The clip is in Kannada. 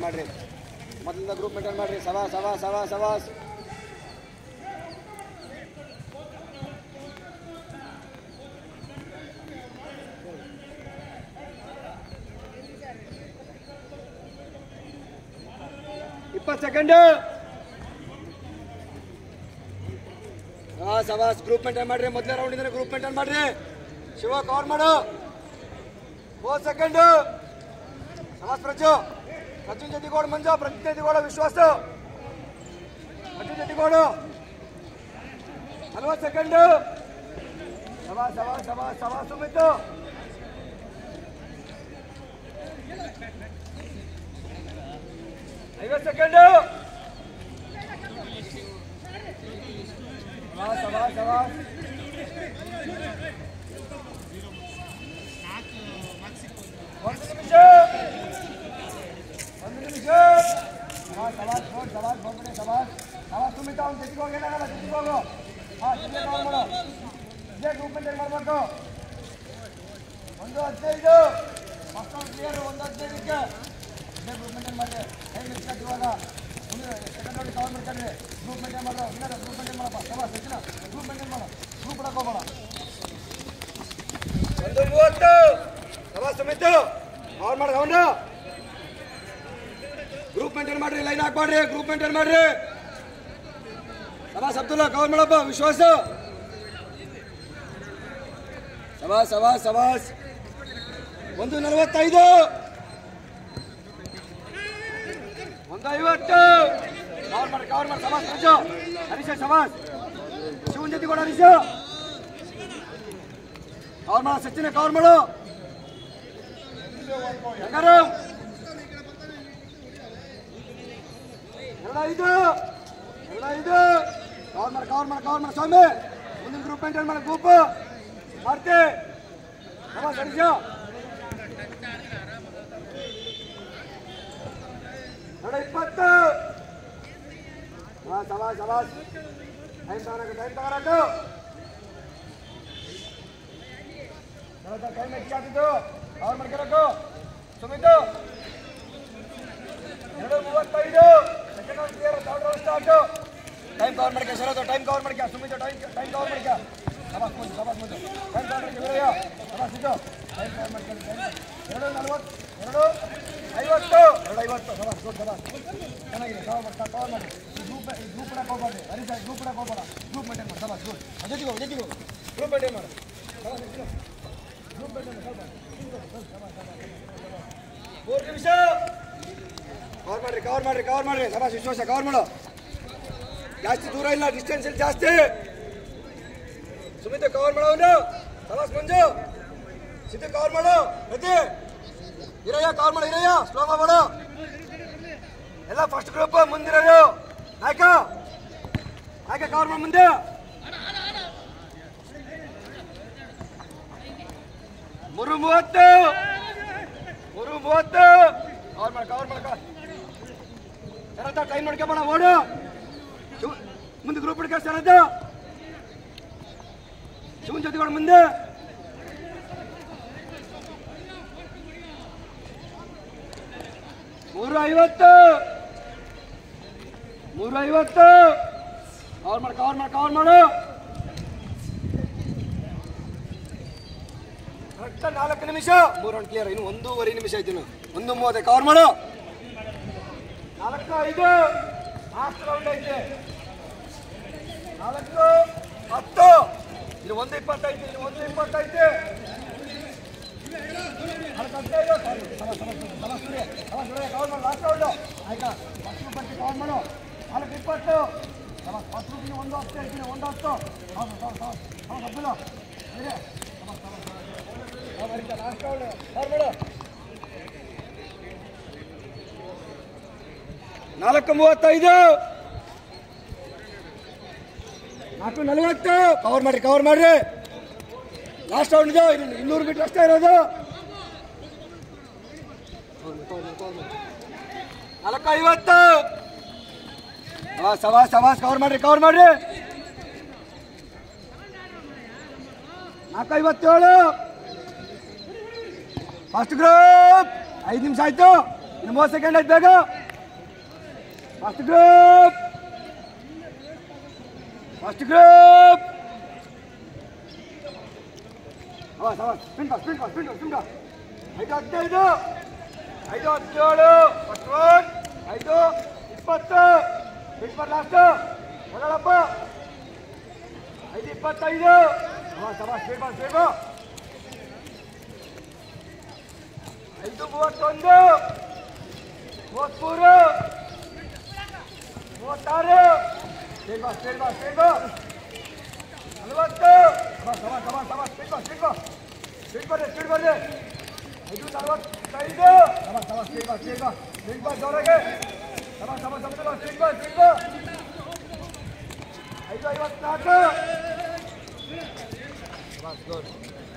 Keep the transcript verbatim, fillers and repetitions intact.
ಮೇಂಟೈನ್ ಮಾಡ್ರಿ ಮೊದಲಿಂದ ಗ್ರೂಪ್ ಮೇಂಟೈನ್ ಮಾಡ್ರಿ ಸವಾ ಸವಾ ಸವಾ ಸವಾಸ್ ಇಪ್ಪತ್ತು ಸೆಕೆಂಡ್ ಹಾಂ ಸವಾಸ್ ಗ್ರೂಪ್ ಮೇಂಟೈನ್ ಮಾಡ್ರಿ ಮೊದಲೇ ರೌಂಡ್ ಇದ್ರೆ ಗ್ರೂಪ್ ಮೇಂಟೈನ್ ಮಾಡ್ರಿ ಶಿವ ಕವರ್ ಮಾಡು ಮೂವತ್ತು ಸೆಕೆಂಡ್ ಸವಾಸ್ ಪ್ರಜು ಪ್ರಜು ಜತಿಗೋಡು ಮಂಜು ಪ್ರಜು ಜತಿಗೋಡು ವಿಶ್ವಾಸ ಪ್ರಜು ಜತಿಗೋಡು ನಲವತ್ತು ಸೆಕೆಂಡ್ ಸವಾ ಸವಾ ಸವಾ ಸವಾ ಸುಮಿತು ಐವತ್ತು ಸೆಕೆಂಡ್ ಸವಾ ಸವಾ ಸವಾ ಒಂದು ನಿಮಿಷ ಒಂದು ನಿಮಿಷ ಸವಾಸ್ ಸವಾಸ್ ಸವಾಸ್ ಬಂದ್ಬಿಡಿ ಸವಾಸ್ ಸವಾಸ್ ಸುಮಿತ ಅವ್ನು ಜೊತೆಗೆ ಏನಾಗಲ್ಲ ಜೊತೆಗೆ ಹೋಗು ಹಾಂ ಜೊತೆಗೆ ಕವರ್ ಮಾಡು ಇದೇ ಗ್ರೂಪ್ ಮೇಂಟೈನ್ ಮಾಡಬೇಕು ಒಂದು ಹದಿನೈದು ಫಸ್ಟ್ ರೌಂಡ್ ಕ್ಲಿಯರ್ ಒಂದು ಹದಿನೈದಕ್ಕೆ ಇದೇ ಗ್ರೂಪ್ ಮೇಂಟೈನ್ ಮಾಡಿ ಟೈಮ್ ಎಕ್ಸ್ಟ್ರಾಕ್ಟ್ ಇವಾಗ ಮುಂದೆ ಸೆಕೆಂಡ್ ರೌಂಡ್ ಕವರ್ ಮಾಡ್ಕೊಂಡ್ರಿ ಗ್ರೂಪ್ ಮೇಂಟೈನ್ ಮಾಡೋ ಇಲ್ಲ ಗ್ರೂಪ್ ಮೇಂಟೈನ್ ಮಾಡಪ್ಪ ಸವಾಸ್ ಹೆಚ್ಚಿನ ಗ್ರೂಪ್ ಮೇಂಟೈನ್ ಮಾಡೋ ಗ್ರೂಪ್ ಬಿಡಕ್ಕೆ ಹೋಗೋಣ ಒಂದು ಮೂವತ್ತು ಸವಾಸ್ ಸುಮಿತ್ ಕವರ್ ಮಾಡಿ ಅವನು ಗ್ರೂಪ್ ಮೇಂಟೈನ್ ಮಾಡ್ರಿ ಲೈನ್ ಹಾಕ್ಬಾಡ್ರಿ ಗ್ರೂಪ್ ಮೇಂಟೈನ್ ಮಾಡ್ರಿ ಸವಾಸ್ ಅಬ್ದುಲ್ಲಾ ಕವರ್ ಮಾಡಪ್ಪ ವಿಶ್ವಾಸ ಸವಾಸ್ ಸವಾಸ್ ಸವಾಸ್ ಒಂದು ನಲವತ್ತೈದು ಒಂದು ಐವತ್ತು ಕವರ್ ಮಾಡಿ ಕವರ್ ಮಾಡಿ ಸವಾಸ್ ಪ್ರಜು ಹರೀಶ ಸವಾಸ್ ಶಿವನ್ ಜೊತೆ ಕೂಡ ಹರೀಶ ಕವರ್ ಮಾಡು ಸಚಿನ ಕವರ್ ಮಾಡು ಎರಡು ಐದು ಎರಡು ಐದು ಕವರ್ ಮಾಡಿ ಕವರ್ ಮಾಡಿ ಕವರ್ ಮಾಡಿ ಸ್ವಾಮಿ ಮುಂದಿನ ಗ್ರೂಪ್ ಮೇಂಟೈನ್ ಮಾಡಿ ಗ್ರೂಪ್ ಮಾಡ್ತಿ ಸವಾಸ್ ಹರೀಶ ಎರಡು ಇಪ್ಪತ್ತು ಹಾಂ ಸವಾಸ್ ಸವಾಸ್ ಟೈಮ್ ತಗೊಳಕು ಟೈಮ್ ತಗೊಳಕು ಟೈಮ್ ಹೆಚ್ಚಾಗಿದ್ದು ಕವರ್ ಮಾಡ್ಕೊಳಕು ಸುಮಿತು ಎರಡು ಮೂವತ್ತೈದು second round clear third round start time cover ಮಾಡ್ಕ ಶರತ್ತು ಟೈಮ್ ಕವರ್ ಮಾಡ್ಕ ಸುಮಿತು ಟೈಮ್ ಟೈಮ್ ಕವರ್ ಮಾಡ್ಕ ಸವಾಸ್ ಮುಂದೆ ಸವಾಸ್ ಮುಂದೆ ಟೈಮ್ ಕವರ್ ಮಾಡ್ಕ ವೀರಯ್ಯ ಸವಾಸ್ ಇದು ಟೈಮ್ ಕವರ್ ಮಾಡ್ಕೊಂಡು ಎರಡು ನಲ್ವತ್ತು ಎರಡು ಐವತ್ತು ಎರಡು ಐವತ್ತು ಸವಾಸ್ ಗುಡ್ ಸವಾಸ್ ಚೆನ್ನಾಗಿದೆ ಕವರ್ ಮಾಡ್ತಾ ಕವರ್ ಮಾಡಿ ಈ ಗ್ರೂಪ್ ಈ ಗ್ರೂಪ್ ಕೂಡ ಹೋಗ್ಬಾರ್ದು ಹರೀಶ ಗ್ರೂಪ್ ಕೂಡ ಹೋಗ್ಬೇಡ ಗ್ರೂಪ್ ಮೇಂಟೈನ್ ಮಾಡಿ ಸವಾಸ್ ಗುಡ್ ಜೊತೆಗೆ ಹೋಗಿ ಜೊತೆಗೆ ಹೋಗಿ ಗ್ರೂಪ್ ಮೇಂಟೈನ್ ಮಾಡು ಗ್ರೂಪ್ ಮೇಂಟೈನ್ ಮೂರು ನಿಮಿಷ ಕವರ್ ಮಾಡ್ರಿ ಕವರ್ ಮಾಡ್ರಿ ಕವರ್ ಮಾಡ್ರಿ ಸವಾಸ್ ವಿಶ್ವಾಸ ಕವರ್ ಮಾಡು ಜಾಸ್ತಿ ದೂರ ಇಲ್ಲ ಡಿಸ್ಟೆನ್ಸ್ ಇಲ್ಲಿ ಜಾಸ್ತಿ ಸುಮಿತ್ ಕವರ್ ಮಾಡೋನು ಸವಾಸ್ ಮಂಜು ಸಿದ್ದು ಕವರ್ ಮಾಡು ಪ್ರತಿ ಹಿರಯ್ಯ ಕವರ್ ಮಾಡು ಹಿರಯ್ಯ ಸ್ಲೋ ಮಾಡು ಎಲ್ಲ ಫಸ್ಟ್ ಗ್ರೂಪ್ ಮುಂದಿರೋರು ನಾಯಕ ನಾಯಕ ಕವರ್ ಮಾಡಿ ಮುಂದೆ ಮೂರು ಮೂವತ್ತು ಮೂರು ಮೂವತ್ತು ಕವರ್ ಮಾಡಿ ಕವರ್ ಮಾಡ್ಕ ಶರತ್ತ ಟೈಮ್ ನೋಡ್ಕೊಂಬೋಣ ಓಡು ಮುಂದೆ ಗ್ರೂಪ್ ಹಿಡ್ಕ ಶರತ್ತ ಶಿವನ್ ಜೊತೆಗಳು ಮುಂದೆ ಮೂರು ಐವತ್ತು ಮೂರು ಐವತ್ತು ಕವರ್ ಮಾಡಿ ಕವರ್ ಮಾಡಿ ಕವರ್ ಮಾಡು ಕರೆಕ್ಟ್ ನಾಲ್ಕು ನಿಮಿಷ ಮೂರು ರೌಂಡ್ ಕ್ಲಿಯರ್ ಇನ್ನು ಒಂದೂವರೆ ನಿಮಿಷ ಐತಿ ಒಂದು ಮೂವತ್ತೈದು ಕವರ್ ಮಾಡು ನಾಲ್ಕು ಐದು ಲಾಸ್ಟ್ ರೌಂಡ್ ಐತೆ ನಾಲ್ಕು ಹತ್ತು ಇಲ್ಲಿ ಒಂದು ಇಪ್ಪತ್ತೈದು ಇಲ್ಲಿ ಒಂದು ಇಪ್ಪತ್ತೈದು ನಾಲ್ಕು ಹದಿನೈದು ಕವರ್ ಮಾಡು ಲಾಸ್ಟ್ ರೌಂಡು ಆಯ್ತಾ ಫಸ್ಟ್ ರೂಪಾಯಿ ಕವರ್ ಮಾಡು ನಾಲ್ಕು ಇಪ್ಪತ್ತು ಫಸ್ಟ್ ರೂಪಾಯಿ ಒಂದು ಹತ್ತು ಹೇಳ್ತೀನಿ ಒಂದು ಹತ್ತು ಹೌದು ಹೌದು ಹೌದು ಹೌದು ಹಬ್ಬಲು ಲಾಸ್ಟ್ ರೌಂಡು ಕವರ್ ಮಾಡು ನಾಲ್ಕು ಮೂವತ್ತೈದು ನಾಲ್ಕು ನಲವತ್ತು ಕವರ್ ಮಾಡ್ರಿ ಕವರ್ ಮಾಡ್ರಿ ಲಾಸ್ಟ್ ರೌಂಡ್ ಇದು ಇನ್ನೂರು ಮೀಟರ್ ಅಷ್ಟೇ ಇರೋದು ನಾಲ್ಕು ಐವತ್ತು ಸವಾಸ್ ಸವಾಸ್ ಕವರ್ ಮಾಡ್ರಿ ಕವರ್ ಮಾಡ್ರಿ ನಾಲ್ಕು ಐವತ್ತೇಳು ಫಸ್ಟ್ ಗ್ರೂಪ್ ಐದು ನಿಮಿಷ ಆಯ್ತು ಇನ್ನು ಮೂವತ್ತು ಸೆಕೆಂಡ್ ಆಯ್ತು ಬೇಗ ಫಸ್ಟ್ ಗ್ರೂಪ್ ಫಸ್ಟ್ ಗ್ರೂಪ್ ಸವಾಸ್ ಸವಾಸ್ ಸ್ಪಿನ್ ಸ್ಪಿನ್ ಸ್ಪಿನ್ ಸ್ಪಿನ್ ಐದು ಹದಿನೈದು ಐದು ಹದಿನೇಳು ಫಸ್ಟ್ ಒನ್ ಐದು ಇಪ್ಪತ್ತು ಇಪ್ಪತ್ತು ಲಾಸ್ಟ್ ಹೊರಳಪ್ಪ ಐದು ಇಪ್ಪತ್ತೈದು ಸವಾಸ್ ಸವಾಸ್ ಸ್ಪೀಡ್ ಬಾ ಸ್ಪೀಡ್ ಬಾ ಐದು ಮೂವತ್ತೊಂದು ಮೂವತ್ಮೂರು ಮೂವತ್ತಾರು ಸ್ಪೀಡ್ ಬಾ ಸ್ಪೀಡ್ ಬಾ ಸ್ಪೀಡ್ ಬಾ ನಲವತ್ತು ಸವಾಸ್ ಸವಾಸ್ ಸವಾಸ್ ಸವಾಸ್ ಸ್ಪೀಡ್ ಬಾ ಸ್ಪೀಡ್ ಬಾ ಸ್ಪೀಡ್ ಬರ್ರಿ ಸ್ಪೀಡ್ ಬರ್ರಿ ಐದು ನಲವತ್ತೈದು ಸವಾಸ್ ಸವಾಸ್ ಸ್ಪೀಡ್ ಬಾ ಸ್ಪೀಡ್ ಬಾ ಸ್ಪೀಡ್ ಬಾ ಜೋರಾಗೆ ಸವಾಸ್ ಸವಾಸ್ ಸವಾಸ್ ಸ್ಪೀಡ್ ಬಾ ಸ್ಪೀಡ್ ಬಾ ಐದು ಐವತ್ನಾಲ್ಕು ಸವಾಸ್ ಗುಡ್